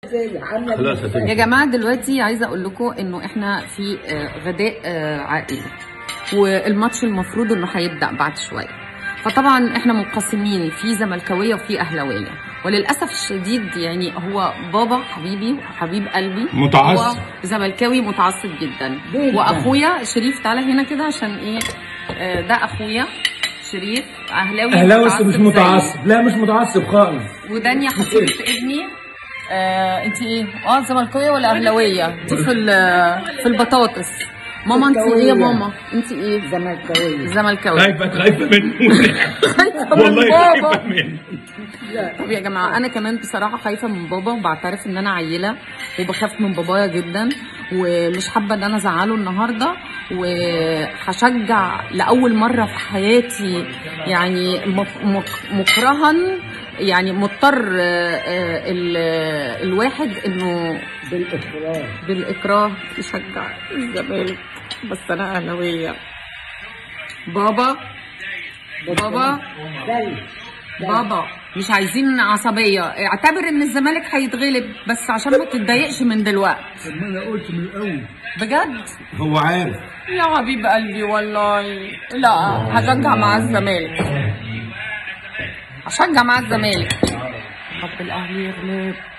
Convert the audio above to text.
يا جماعه دلوقتي عايزه اقول لكم انه احنا في غداء عائلي، والماتش المفروض انه هيبدا بعد شويه. فطبعا احنا منقسمين في زملكاويه وفي اهلاويه، وللاسف الشديد يعني هو بابا حبيبي وحبيب قلبي متعصب، هو زملكاوي متعصب جدا. واخويا شريف تعالى هنا كده عشان ايه، ده اخويا شريف اهلاوي بس مش متعصب. لا مش متعصب خالص. ودانيا خطيبة ابني انت ايه؟ زملكاويه ولا اهلاويه؟ دي في البطاطس. ماما انت ايه يا ماما؟ انت ايه؟ زملكاويه. خايفه منه. والله خايفه منه. طب يا جماعه انا كمان بصراحه خايفه من بابا، وبعترف ان انا عيله وبخاف من بابايا جدا، ومش حابه ان انا ازعله النهارده، وهشجع لاول مره في حياتي يعني مكرها، يعني مضطر الواحد انه بالاكراه يشجع الزمالك، بس انا اهلاويه. بابا مش عايزين عصبيه، اعتبر ان الزمالك هيتغلب بس عشان ما تتضايقش من دلوقتي. طب ما انا قلت من الاول بجد هو عارف يا حبيب قلبي والله. لا هشجع مع الزمالك، هشجع مع الزمالك. طب الاهلي يغلب.